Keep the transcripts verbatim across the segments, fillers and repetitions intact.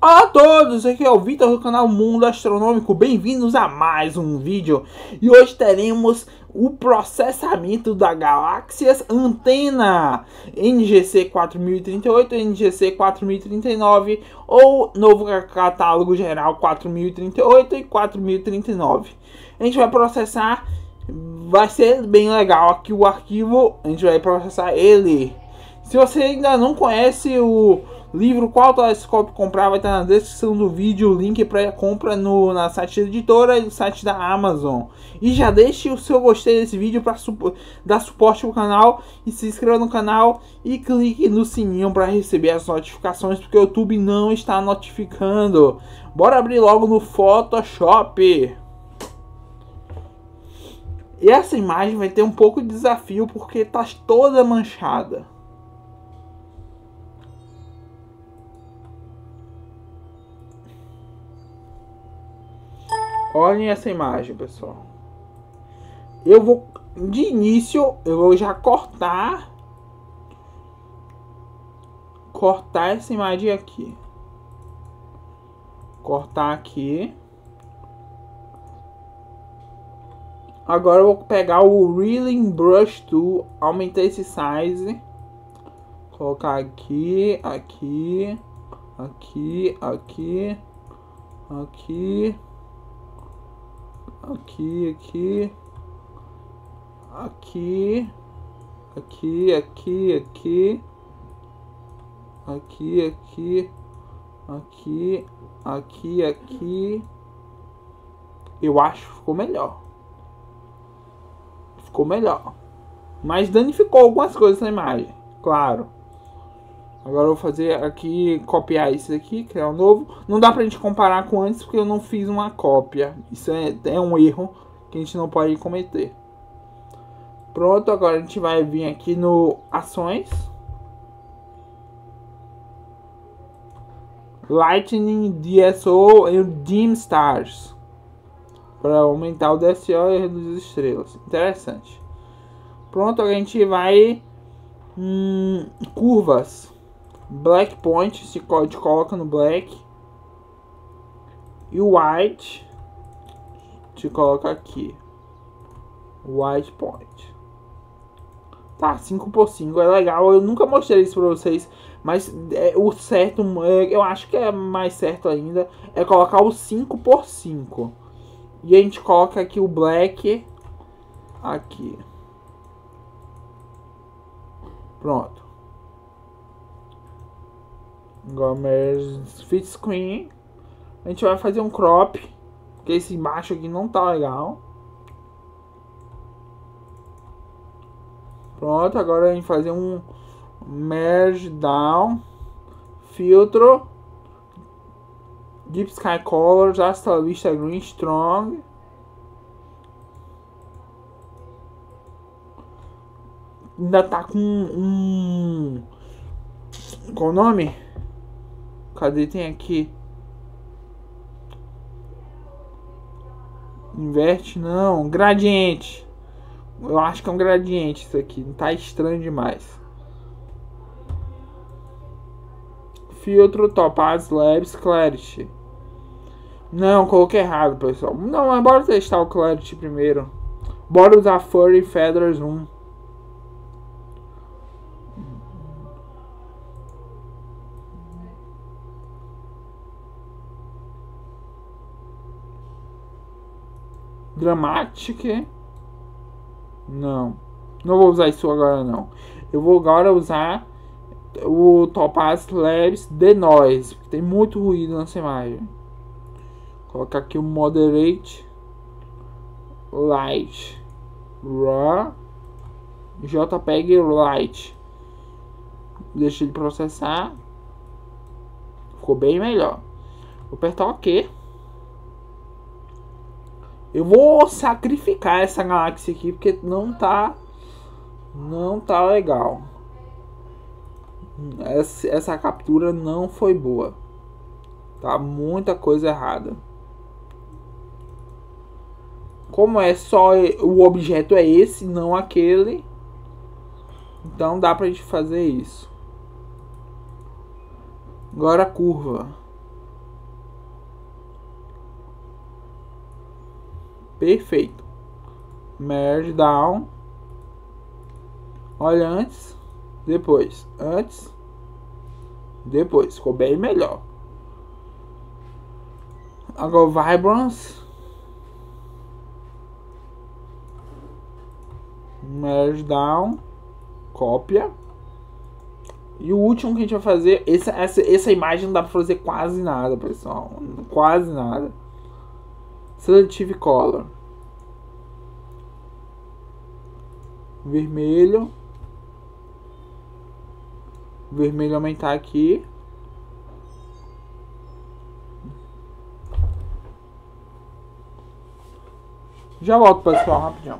Olá a todos, aqui é o Vitor do canal Mundo Astronômico, bem-vindos a mais um vídeo. E hoje teremos o processamento da galáxias antena N G C quatro mil e trinta e oito, N G C quatro mil e trinta e nove ou novo catálogo geral quatro mil e trinta e oito e quatro mil e trinta e nove. A gente vai processar, vai ser bem legal aqui o arquivo, a gente vai processar ele. Se você ainda não conhece o livro Qual Telescópio Comprar, vai estar na descrição do vídeo o link para compra no, na site da editora e no site da Amazon. E já deixe o seu gostei desse vídeo para supo, dar suporte ao canal e se inscreva no canal e clique no sininho para receber as notificações, porque o YouTube não está notificando. Bora abrir logo no Photoshop. E essa imagem vai ter um pouco de desafio porque está toda manchada. Olhem essa imagem, pessoal. Eu vou, de início, eu vou já cortar, cortar essa imagem aqui. Cortar aqui. Agora eu vou pegar o Reeling Brush Tool, aumentar esse size, colocar aqui, aqui, aqui, aqui, aqui. Aqui, aqui, aqui, aqui, aqui, aqui, aqui, aqui, aqui, aqui, aqui. Eu acho que ficou melhor. Ficou melhor. Mas danificou algumas coisas na imagem, claro. Agora eu vou fazer aqui, copiar isso aqui, criar um novo. Não dá pra gente comparar com antes porque eu não fiz uma cópia. Isso é, é um erro que a gente não pode cometer. Pronto, agora a gente vai vir aqui no Ações. Lightning, D S O e Dim Stars. Para aumentar o D S O e reduzir as estrelas. Interessante. Pronto, agora a gente vai... Hum, curvas. Black point, se coloca no black. E o white se coloca aqui. White point. Tá, cinco por cinco é legal. Eu nunca mostrei isso pra vocês. Mas é, o certo, é, eu acho que é mais certo ainda, é colocar o cinco por cinco. E a gente coloca aqui o black aqui. Pronto. Agora merge fit screen. A gente vai fazer um crop, porque esse embaixo aqui não tá legal. Pronto, agora a gente vai fazer um merge down, filtro, deep sky colors, hasta vista green strong. Ainda tá com um, qual o nome? Cadê? Tem aqui. Inverte, não. Gradiente. Eu acho que é um gradiente isso aqui. Não tá estranho demais. Filtro Topaz Labs Clarity. Não, coloquei errado, pessoal. Não, mas bora testar o Clarity primeiro. Bora usar Furry Feather Zoom. Dramatic. Não. Não vou usar isso agora não. Eu vou agora usar o Topaz Labs Denoise, porque tem muito ruído nessa imagem. Vou colocar aqui o Moderate Light Raw JPEG Light. Deixa ele processar. Ficou bem melhor. Vou apertar OK. Eu vou sacrificar essa galáxia aqui porque não tá não tá legal. Essa, essa captura não foi boa. Tá muita coisa errada. Como é só o objeto é esse, não aquele, então dá pra gente fazer isso. Agora a curva. Perfeito. Merge down. Olha antes, depois, antes, depois. Ficou bem melhor. Agora Vibrance. Merge down. Cópia. E o último que a gente vai fazer, essa, essa, essa imagem não dá pra fazer quase nada, pessoal. Quase nada. Selective Color. Vermelho. Vermelho aumentar aqui. Já volto, pessoal, rapidão.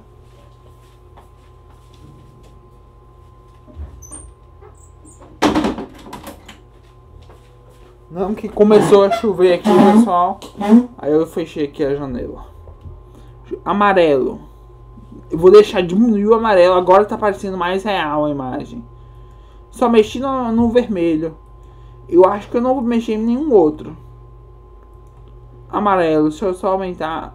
Não, que começou a chover aqui, pessoal. Aí eu fechei aqui a janela. Amarelo. Eu vou deixar diminuir o amarelo. Agora tá parecendo mais real a imagem. Só mexi no, no vermelho. Eu acho que eu não vou mexer em nenhum outro. Amarelo. Deixa eu só aumentar.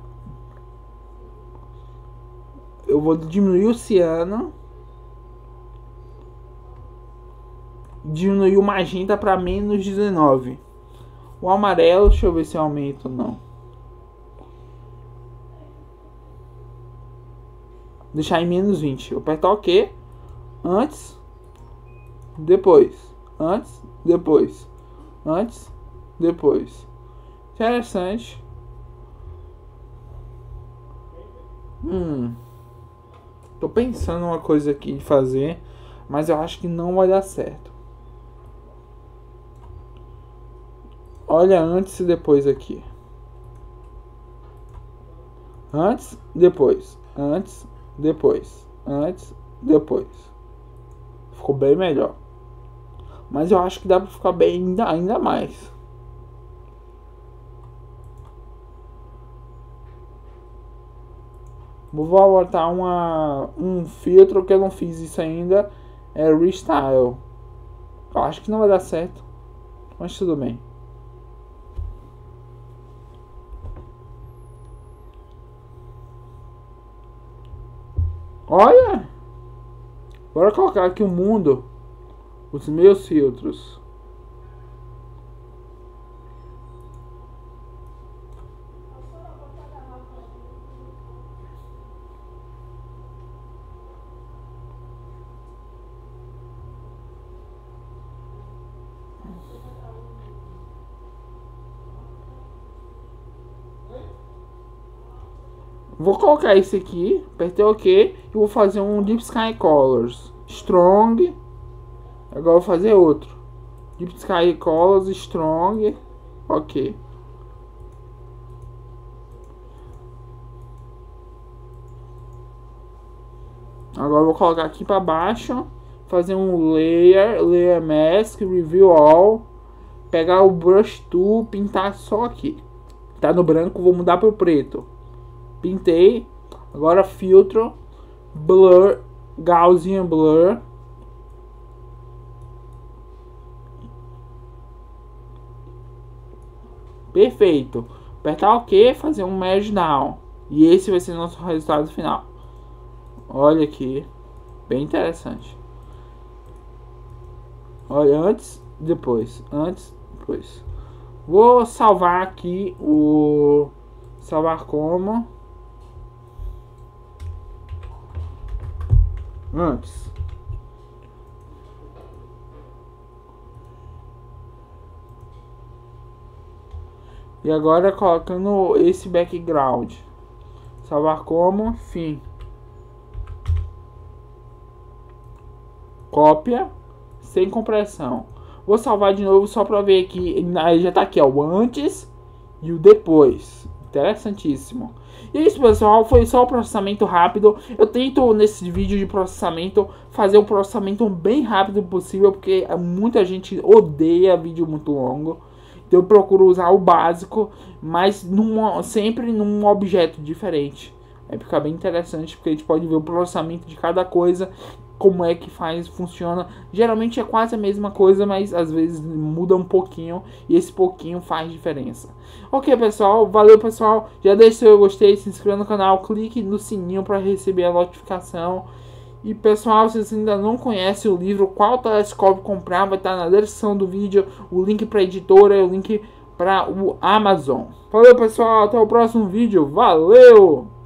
Eu vou diminuir o ciano. Diminuir o magenta para menos dezenove. O amarelo, deixa eu ver se eu aumento ou não. Deixar em menos vinte. Eu apertar OK. Antes. Depois. Antes. Depois. Antes. Depois. Interessante. Hum. Tô pensando uma coisa aqui de fazer. Mas eu acho que não vai dar certo. Olha antes e depois aqui. Antes, depois. Antes, depois. Antes, depois. Ficou bem melhor. Mas eu acho que dá pra ficar bem ainda, ainda mais. Vou botar uma, um filtro que eu não fiz isso ainda. É Restyle. Eu acho que não vai dar certo. Mas tudo bem. Olha! Bora colocar aqui o mundo. Os meus filtros. Vou colocar esse aqui, apertei OK e vou fazer um Deep Sky Colors Strong. Agora vou fazer outro Deep Sky Colors Strong. OK. Agora vou colocar aqui para baixo, fazer um Layer, Layer Mask, Review All, pegar o Brush Tool, pintar só aqui. Tá no branco, vou mudar para o preto. Pintei. Agora filtro, blur, Gaussian blur. Perfeito. Apertar OK, fazer um merge down. E esse vai ser nosso resultado final. Olha aqui, bem interessante. Olha antes, depois, antes, depois. Vou salvar aqui o salvar como antes. E agora colocando esse background. Salvar como fim. Cópia sem compressão. Vou salvar de novo só para ver aqui. Aí já tá aqui, ó, o antes e o depois. Interessantíssimo. E é isso, pessoal, foi só o processamento rápido. Eu tento nesse vídeo de processamento fazer o processamento bem rápido possível, porque muita gente odeia vídeo muito longo. Então eu procuro usar o básico, mas num, sempre num objeto diferente. Aí fica bem interessante, porque a gente pode ver o processamento de cada coisa como é que faz, funciona. Geralmente é quase a mesma coisa, mas às vezes muda um pouquinho e esse pouquinho faz diferença. Ok, pessoal, valeu, pessoal. Já deixa seu gostei, se inscreva no canal, clique no sininho para receber a notificação. E pessoal, se você ainda não conhece o livro Qual Telescópio Comprar, vai estar na descrição do vídeo o link para a editora e o link para o Amazon. Valeu, pessoal, até o próximo vídeo. Valeu!